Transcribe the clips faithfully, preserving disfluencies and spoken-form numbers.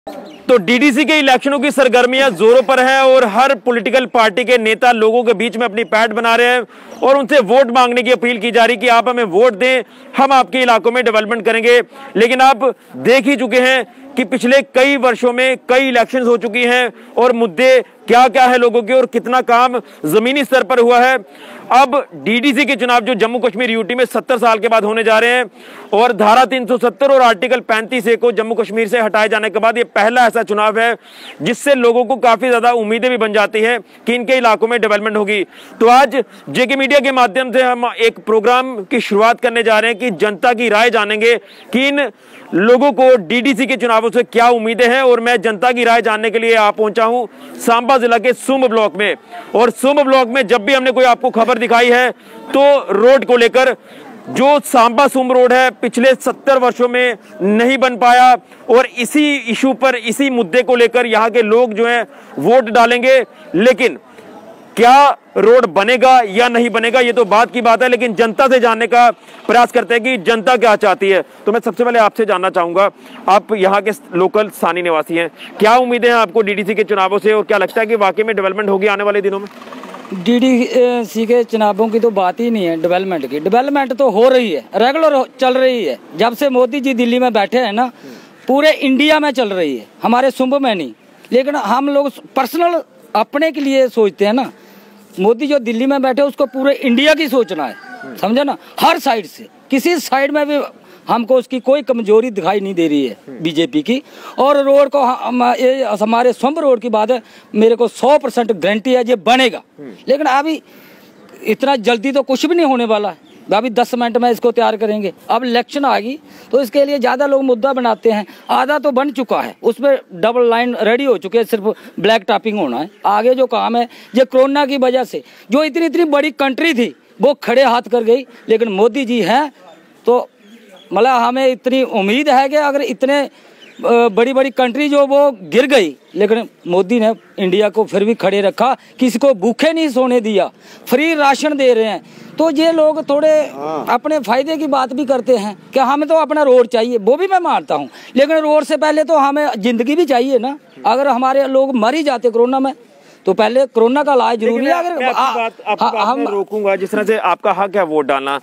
तो डीडीसी के इलेक्शनों की सरगर्मियां जोरों पर हैं और हर पॉलिटिकल पार्टी के नेता लोगों के बीच में अपनी पैठ बना रहे हैं और उनसे वोट मांगने की अपील की जा रही कि आप हमें वोट दें, हम आपके इलाकों में डेवलपमेंट करेंगे। लेकिन आप देख ही चुके हैं कि पिछले कई वर्षों में कई इलेक्शंस हो चुकी हैं और मुद्दे क्या क्या है लोगों के और कितना काम जमीनी स्तर पर हुआ है। अब डीडीसी के चुनाव जो जम्मू कश्मीर यूटी में सत्तर साल के बाद होने जा रहे हैं और धारा तीन सौ सत्तर और आर्टिकल पैंतीस ए को जम्मू कश्मीर से हटाए जाने के बाद ये पहला ऐसा चुनाव है जिससे लोगों को काफी ज्यादा उम्मीदें भी बन जाती हैं कि इनके इलाकों में डेवलपमेंट होगी। तो आज जेके मीडिया के माध्यम से हम एक प्रोग्राम की शुरुआत करने जा रहे हैं कि जनता की राय जानेंगे कि इन लोगों को डीडीसी के चुनावों से क्या उम्मीदें हैं। और मैं जनता की राय जानने के लिए आ पहुंचा हूं सांबा जिला के सुंब ब्लॉक में। और सुंब ब्लॉक में जब भी हमने कोई आपको खबर दिखाई है तो रोड को लेकर, जो सांबा सुंब रोड है पिछले सत्तर वर्षों में नहीं बन पाया और इसी इशू पर, इसी मुद्दे को लेकर यहाँ के लोग जो हैं वोट डालेंगे। लेकिन क्या रोड बनेगा या नहीं बनेगा ये तो बात की बात है, लेकिन जनता से जानने का प्रयास करते हैं कि जनता क्या चाहती है। तो मैं सबसे पहले आपसे जानना चाहूंगा, आप यहाँ के लोकल स्थानीय निवासी हैं, क्या उम्मीदें हैं आपको डीडीसी के चुनावों से और क्या लगता है कि वाकई में डेवलपमेंट होगी आने वाले दिनों में? डीडीसी के चुनावों की तो बात ही नहीं है, डेवलपमेंट की। डेवलपमेंट तो हो रही है, रेगुलर चल रही है। जब से मोदी जी दिल्ली में बैठे हैं ना, पूरे इंडिया में चल रही है, हमारे सुंब में नहीं। लेकिन हम लोग पर्सनल अपने के लिए सोचते हैं ना, मोदी जो दिल्ली में बैठे उसको पूरे इंडिया की सोचना है, समझे ना। हर साइड से, किसी साइड में भी हमको उसकी कोई कमजोरी दिखाई नहीं दे रही है बीजेपी की। और रोड को हम, ये हमारे सुंब रोड की बात है, मेरे को सौ परसेंट गारंटी है ये बनेगा। लेकिन अभी इतना जल्दी तो कुछ भी नहीं होने वाला है, अभी दस मिनट में इसको तैयार करेंगे। अब इलेक्शन आ गई तो इसके लिए ज़्यादा लोग मुद्दा बनाते हैं। आधा तो बन चुका है, उसमें डबल लाइन रेडी हो चुके हैं, सिर्फ ब्लैक टॉपिंग होना है। आगे जो काम है, ये कोरोना की वजह से जो इतनी इतनी बड़ी कंट्री थी वो खड़े हाथ कर गई। लेकिन मोदी जी हैं तो मतलब हमें इतनी उम्मीद है कि अगर इतने बड़ी बड़ी कंट्री जो वो गिर गई, लेकिन मोदी ने इंडिया को फिर भी खड़े रखा, किसी को भूखे नहीं सोने दिया, फ्री राशन दे रहे हैं। तो ये लोग थोड़े अपने फायदे की बात भी करते हैं कि हमें तो अपना रोड चाहिए, वो भी मैं मानता हूँ। लेकिन रोड से पहले तो हमें जिंदगी भी चाहिए ना। अगर हमारे लोग मर ही जाते कोरोना में तो पहले कोरोना का इलाज जरूरी है। अगर मैं आपकी बात, आपकी बात हम रोकूंगा, जिस तरह से आपका हक है वोट डालना।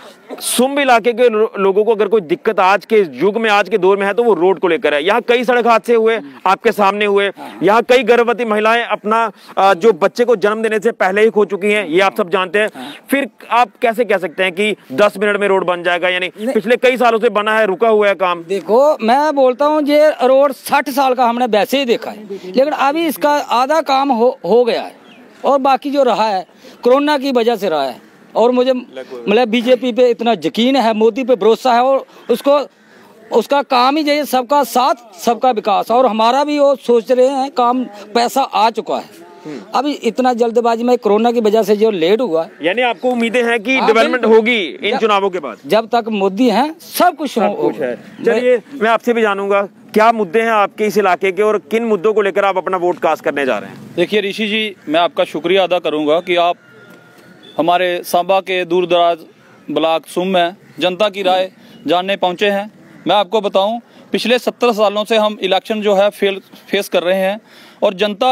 सुंब इलाके के लोगों को अगर कोई दिक्कत आज के युग में, आज के दौर में है तो वो रोड को लेकर है। यहाँ कई सड़क हादसे हुए, आपके सामने हुए। यहाँ कई गर्भवती महिलाएं अपना जो बच्चे को जन्म देने से पहले ही खो चुकी हैं, ये आप सब जानते हैं। फिर आप कैसे कह सकते हैं कि दस मिनट में रोड बन जाएगा? यानी पिछले कई सालों से बना है, रुका हुआ है काम। देखो मैं बोलता हूँ ये रोड साठ साल का हमने वैसे ही देखा है, लेकिन अभी इसका आधा काम हो, हो गया है और बाकी जो रहा है कोरोना की वजह से रहा है। और मुझे मतलब बीजेपी पे इतना यकीन है, मोदी पे भरोसा है और उसको उसका काम ही यही, सबका साथ सबका विकास। और हमारा भी वो सोच रहे हैं काम, पैसा आ चुका है। अभी इतना जल्दबाजी में कोरोना की वजह से जो लेट हुआ, यानी आपको उम्मीदें हैं कि डेवलपमेंट होगी इन चुनावों के बाद? जब तक मोदी हैं सब कुछ हो। चलिए मैं आपसे भी जानूंगा, क्या मुद्दे हैं आपके इस इलाके के और किन मुद्दों को लेकर आप अपना वोट कास्ट करने जा रहे हैं? देखिए ऋषि जी, मैं आपका शुक्रिया अदा करूंगा कि आप हमारे सांबा के दूर दराज ब्लॉक सुंब में जनता की राय जानने पहुंचे हैं। मैं आपको बताऊं, पिछले सत्तर सालों से हम इलेक्शन जो है फेल फेस कर रहे हैं और जनता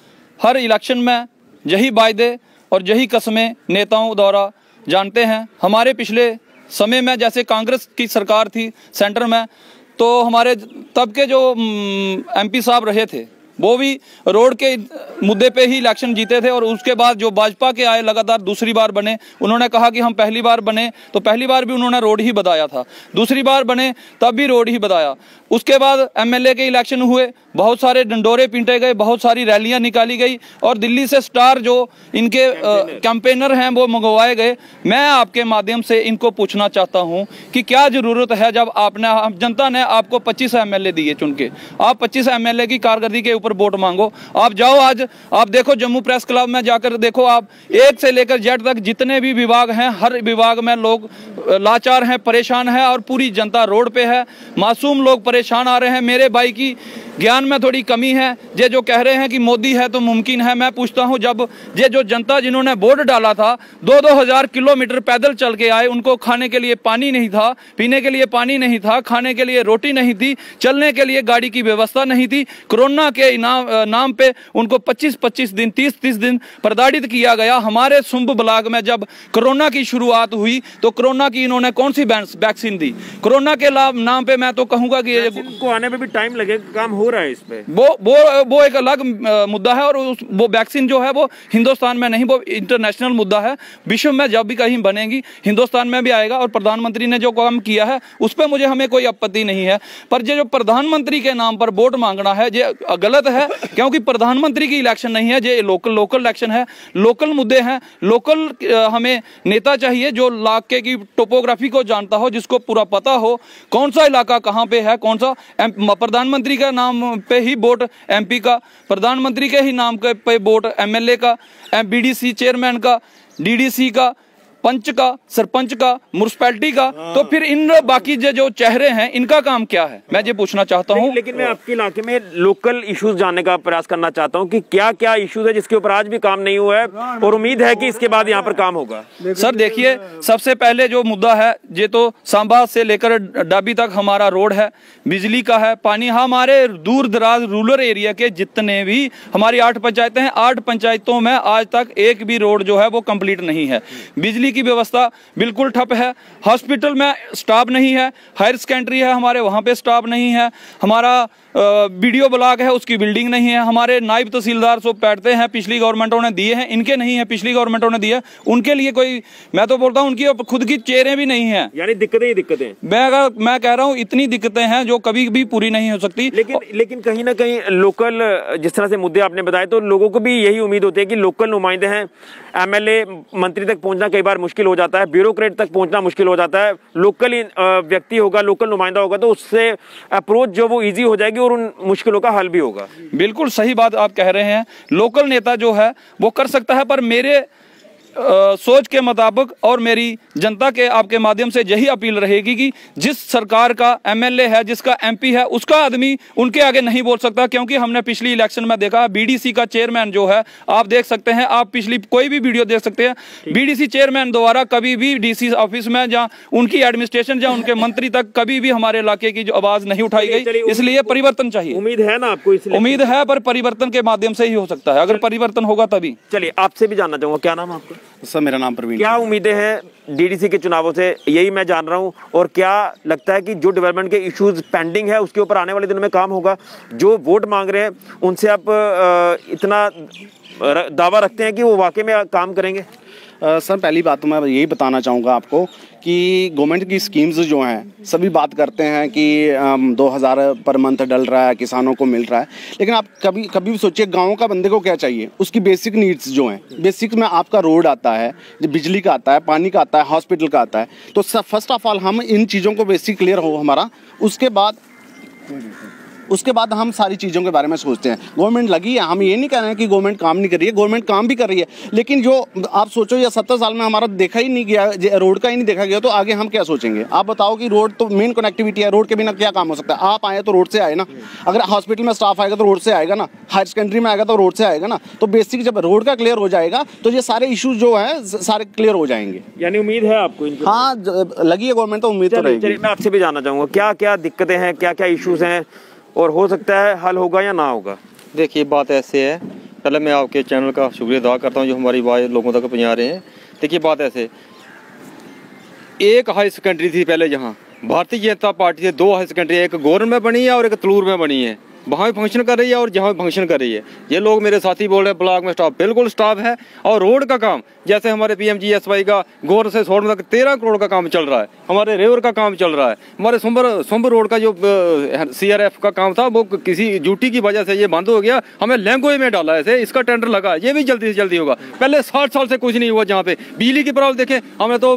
हर इलेक्शन में यही वायदे और यही कस्में नेताओं द्वारा जानते हैं। हमारे पिछले समय में जैसे कांग्रेस की सरकार थी सेंटर में, तो हमारे तब के जो एमपी साहब रहे थे वो भी रोड के मुद्दे पे ही इलेक्शन जीते थे। और उसके बाद जो भाजपा के आए, लगातार दूसरी बार बने, उन्होंने कहा कि हम पहली बार बने तो पहली बार भी उन्होंने रोड ही बताया था, दूसरी बार बने तब भी रोड ही बताया। उसके बाद एमएलए के इलेक्शन हुए, बहुत सारे डंडोरे पीटे गए, बहुत सारी रैलियां निकाली गई और दिल्ली से स्टार जो इनके कैंपेनर हैं वो मंगवाए गए। मैं आपके माध्यम से इनको पूछना चाहता हूं कि क्या जरूरत है, जब आपने जनता ने आपको पच्चीस एमएलए दिए चुन के, आप पच्चीस एमएलए की कारकर्दगी के ऊपर वोट मांगो। आप जाओ, आज आप देखो जम्मू प्रेस क्लब में जाकर देखो, आप एक से लेकर जेड तक जितने भी विभाग हैं, हर विभाग में लोग लाचार हैं, परेशान हैं और पूरी जनता रोड पे है। मासूम लोग परेशान आ रहे हैं। मेरे भाई की ज्ञान में थोड़ी कमी है। ये जो कह रहे हैं कि मोदी है तो मुमकिन है, मैं पूछता हूं, जब ये जो जनता जिन्होंने वोट डाला था दो दो हजार किलोमीटर पैदल चल के आए, उनको खाने के लिए पानी नहीं था, पीने के लिए पानी नहीं था, खाने के लिए रोटी नहीं थी, चलने के लिए गाड़ी की व्यवस्था नहीं थी। कोरोना के इनाम नाम पे उनको पच्चीस पच्चीस दिन तीस तीस दिन प्रताड़ित किया गया। हमारे सुंब ब्लॉक में जब कोरोना की शुरुआत हुई तो कोरोना की इन्होंने कौन सी वैक्सीन दी? कोरोना के नाम पे मैं तो कहूंगा कि को आने में भी टाइम लगेगा, काम हो रहा है इस पे। वो वो वो एक अलग मुद्दा है, और उस, वो वैक्सीन जो है वो हिंदुस्तान में नहीं, वो इंटरनेशनल मुद्दा है। विश्व में जब भी कहीं बनेगी हिंदुस्तान में भी आएगा, और प्रधानमंत्री ने जो काम किया है उस पर मुझे हमें कोई आपत्ति नहीं है। पर ये जो प्रधानमंत्री के नाम पर वोट मांगना है ये गलत है, क्योंकि प्रधानमंत्री की इलेक्शन नहीं है, ये लोकल लोकल इलेक्शन है, लोकल मुद्दे हैं। लोकल हमें नेता चाहिए जो इलाके की टोपोग्राफी को जानता हो, जिसको पूरा पता हो कौन सा इलाका कहाँ पे है, कौन सा। प्रधानमंत्री का नाम पे ही वोट एमपी का, प्रधानमंत्री के ही नाम पे वोट एमएलए का, बीडीसी चेयरमैन का, डीडीसी का, पंच का, सरपंच का, म्युनिसिपैलिटी का। तो फिर इन बाकी जो चेहरे हैं इनका काम क्या है, मैं ये पूछना चाहता हूँ। लेकिन मैं आपके इलाके में लोकल इश्यूज जानने का प्रयास करना चाहता हूँ कि क्या क्या इश्यूज है जिसके ऊपर आज भी काम नहीं हुआ है और उम्मीद है कि इसके बाद यहाँ पर काम होगा। सर देखिए, सबसे पहले जो मुद्दा है ये तो सांबा से लेकर डाबी तक हमारा रोड है, बिजली का है, पानी। हमारे दूर दराज रूरल एरिया के जितने भी हमारी आठ पंचायतें हैं, आठ पंचायतों में आज तक एक भी रोड जो है वो कंप्लीट नहीं है। बिजली की व्यवस्था बिल्कुल ठप है, हॉस्पिटल में स्टाफ नहीं है, हायर सेकेंडरी है हमारे, वहाँ पे स्टाफ नहीं है, हमारा बीडीओ ब्लॉक है उसकी बिल्डिंग नहीं है, हमारे नायब तहसीलदार सब बैठते हैं, पिछली गवर्नमेंटों ने दिए हैं, इनके नहीं है, पिछली गवर्नमेंटों ने दिए, उनके लिए कोई, मैं तो बोलता हूँ उनकी खुद की चेयरें भी नहीं है। यानी दिक्कतें ही दिक्कतें। मैं मैं कह रहा हूँ इतनी दिक्कतें हैं जो कभी भी पूरी नहीं हो सकती। लेकिन लेकिन कहीं ना कहीं लोकल, जिस तरह से मुद्दे आपने बताए, तो लोगों को भी यही उम्मीद होती है कि लोकल नुमाइंदे हैं, एमएलए मंत्री तक पहुंचना कई बार मुश्किल हो जाता है, ब्यूरोक्रेट तक पहुंचना मुश्किल हो जाता है। लोकल व्यक्ति होगा, लोकल नुमाइंदा होगा तो उससे अप्रोच जो वो इजी हो जाएगी और उन मुश्किलों का हल भी होगा। बिल्कुल सही बात आप कह रहे हैं, लोकल नेता जो है वो कर सकता है, पर मेरे आ, सोच के मुताबिक और मेरी जनता के आपके माध्यम से यही अपील रहेगी कि जिस सरकार का एमएलए है, जिसका एमपी है, उसका आदमी उनके आगे नहीं बोल सकता। क्योंकि हमने पिछली इलेक्शन में देखा, बीडीसी का चेयरमैन जो है, आप देख सकते हैं, आप पिछली कोई भी वीडियो देख सकते हैं, बीडीसी चेयरमैन द्वारा कभी भी डीसी ऑफिस में या उनकी एडमिनिस्ट्रेशन या उनके मंत्री तक कभी भी हमारे इलाके की जो आवाज नहीं उठाई गई। इसलिए परिवर्तन चाहिए। उम्मीद है ना आपको? उम्मीद है, पर परिवर्तन के माध्यम से ही हो सकता है, अगर परिवर्तन होगा तभी। चलिए आपसे भी जानना चाहूंगा, क्या नाम है आपका? सर मेरा नाम प्रवीण। क्या उम्मीदें हैं डीडीसी के चुनावों से, यही मैं जान रहा हूं, और क्या लगता है कि जो डेवलपमेंट के इश्यूज पेंडिंग है उसके ऊपर आने वाले दिनों में काम होगा? जो वोट मांग रहे हैं उनसे आप इतना दावा रखते हैं कि वो वाकई में काम करेंगे? Uh, सर पहली बात तो मैं यही बताना चाहूँगा आपको कि गवर्नमेंट की स्कीम्स जो हैं सभी बात करते हैं कि um, दो हज़ार पर मंथ डल रहा है, किसानों को मिल रहा है, लेकिन आप कभी कभी भी सोचिए गांव का बंदे को क्या चाहिए? उसकी बेसिक नीड्स जो हैं, बेसिक में आपका रोड आता है, बिजली का आता है, पानी का आता है, हॉस्पिटल का आता है। तो फर्स्ट ऑफ ऑल हम इन चीज़ों को बेसिक क्लियर हो हमारा, उसके बाद उसके बाद हम सारी चीज़ों के बारे में सोचते हैं। गवर्नमेंट लगी है, हम ये नहीं कह रहे हैं कि गवर्नमेंट काम नहीं कर रही है, गवर्नमेंट काम भी कर रही है, लेकिन जो आप सोचो या सत्तर साल में हमारा देखा ही नहीं गया, रोड का ही नहीं देखा गया, तो आगे हम क्या सोचेंगे? आप बताओ कि रोड तो मेन कनेक्टिविटी है, रोड के बिना क्या काम हो सकता है? आप आए तो रोड से आए ना, अगर हॉस्पिटल में स्टाफ आएगा तो रोड से आएगा ना, हायर सेकेंडरी में आएगा तो रोड से आएगा ना। तो बेसिक जब रोड का क्लियर हो जाएगा तो ये सारे इशूज जो है सारे क्लियर हो जाएंगे। यानी उम्मीद है आपको? हाँ लगी है गवर्नमेंट तो उम्मीद तो रहेगी। मैं आपसे भी जानना चाहूँगा, क्या क्या दिक्कतें हैं, क्या क्या इशूज हैं, और हो सकता है हल होगा या ना होगा? देखिए बात ऐसे है, पहले मैं आपके चैनल का शुक्रिया अदा करता हूं जो हमारी आवाज़ लोगों तक पहुंचा रहे हैं। देखिए बात ऐसे, एक हाई सेकेंडरी थी पहले, जहां भारतीय जनता पार्टी से दो हाई सेकेंडरी, एक गोरन में बनी है और एक तलूर में बनी है, वहाँ भी फंक्शन कर रही है और जहाँ भी फंक्शन कर रही है। ये लोग मेरे साथी बोल रहे हैं ब्लॉक में स्टाफ, बिल्कुल स्टाफ है। और रोड का काम, जैसे हमारे पीएमजीएसवाई का गोर से सोड़ तक तेरह करोड़ का काम चल रहा है, हमारे रेवर का काम चल रहा है, हमारे सुंबर सुंबर रोड का जो सीआरएफ का काम था वो किसी ड्यूटी की वजह से ये बंद हो गया, हमें लैंग्वेज में डाला ऐसे, इसका टेंडर लगा, ये भी जल्दी से जल्दी होगा। पहले साठ साल से कुछ नहीं हुआ। जहाँ पे बिजली की प्रॉब्लम देखें, हमें तो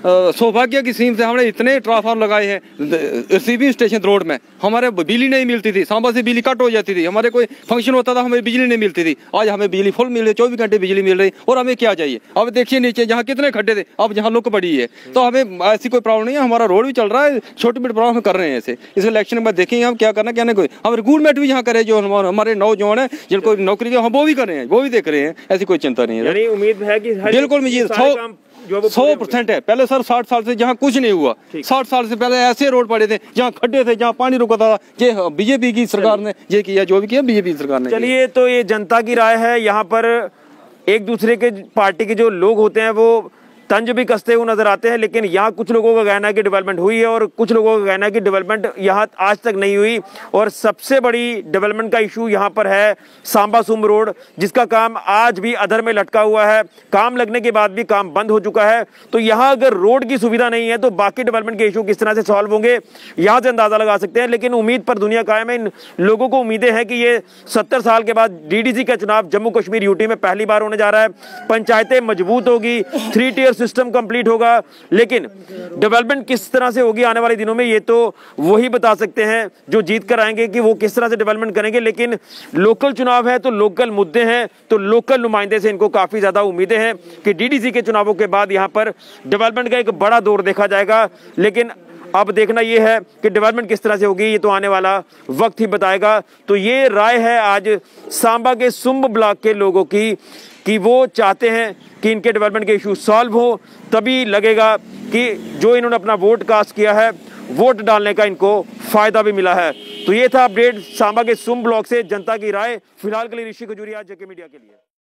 सौभाग्य की स्कीम से हमने इतने ट्रांसफार्मर लगाए हैं रिसीविंग स्टेशन रोड में, हमारे बिजली नहीं मिलती थी, सांबा से बिजली कट हो जाती थी, हमारे कोई फंक्शन होता था हमें बिजली नहीं मिलती थी। आज हमें बिजली फुल मिल रही, चौबीस घंटे बिजली मिल रही, और हमें क्या चाहिए। अब देखिए नीचे जहाँ कितने खड्डे थे, अब जहाँ लुक पड़ी है, तो हमें ऐसी कोई प्रॉब्लम नहीं है, हमारा रोड भी चल रहा है, छोटी मोटी प्रॉब्लम हम कर रहे हैं ऐसे। इस इलेक्शन में देखेंगे हम क्या करना क्या नहीं, कोई हम रिक्रूटमेंट भी यहाँ करें, जो हमारे नौजवान है जिनको नौकरी जो हम वो भी कर रहे हैं, वो भी देख रहे हैं, ऐसी कोई चिंता नहीं है। उम्मीद है कि बिल्कुल मुझे सौ परसेंट है। पहले सर साठ साल से जहाँ कुछ नहीं हुआ, साठ साल से पहले ऐसे रोड पड़े थे जहाँ खड्डे थे, जहाँ पानी रुका था, ये बीजेपी की सरकार ने ये किया, जो भी किया बीजेपी सरकार ने। चलिए, तो ये जनता की राय है। यहाँ पर एक दूसरे के पार्टी के जो लोग होते हैं वो तंज भी कसते हुए नजर आते हैं, लेकिन यहाँ कुछ लोगों का कहना है कि डेवलपमेंट हुई है और कुछ लोगों का कहना है कि डेवलपमेंट यहाँ आज तक नहीं हुई। और सबसे बड़ी डेवलपमेंट का इशू यहाँ पर है सांबा सुम रोड, जिसका काम आज भी अधर में लटका हुआ है। काम लगने के बाद भी काम बंद हो चुका है। तो यहाँ अगर रोड की सुविधा नहीं है तो बाकी डेवलपमेंट के इशू किस तरह से सॉल्व होंगे, यहाँ से अंदाजा लगा सकते हैं। लेकिन उम्मीद पर दुनिया कायम है। इन लोगों को उम्मीदें हैं कि ये सत्तर साल के बाद डीडीसी का चुनाव जम्मू कश्मीर यूटी में पहली बार होने जा रहा है। पंचायतें मजबूत होगी, थ्री टीयर सिस्टम कंप्लीट होगा, लेकिन डेवलपमेंट किस तरह से होगी आने वाले दिनों में ये तो वही बता सकते हैं जो जीत कर आएंगे कि वो किस तरह से डेवलपमेंट करेंगे। लेकिन लोकल चुनाव है तो लोकल मुद्दे हैं, तो लोकल नुमाइंदे से इनको काफी ज्यादा उम्मीदें हैं कि डीडीसी के चुनावों के बाद यहां पर डेवलपमेंट का एक बड़ा दौर देखा जाएगा। लेकिन अब देखना यह है कि डेवलपमेंट किस तरह से होगी, ये तो आने वाला वक्त ही बताएगा। तो ये राय है आज सांबा के सुम्ब ब्लॉक के लोगों की कि वो चाहते हैं कि इनके डेवलपमेंट के इशू सॉल्व हो, तभी लगेगा कि जो इन्होंने अपना वोट कास्ट किया है, वोट डालने का इनको फायदा भी मिला है। तो ये था अपडेट सांबा के सुम्ब ब्लॉक से जनता की राय। फिलहाल के लिए ऋषि खजूरिया, जेके मीडिया के लिए।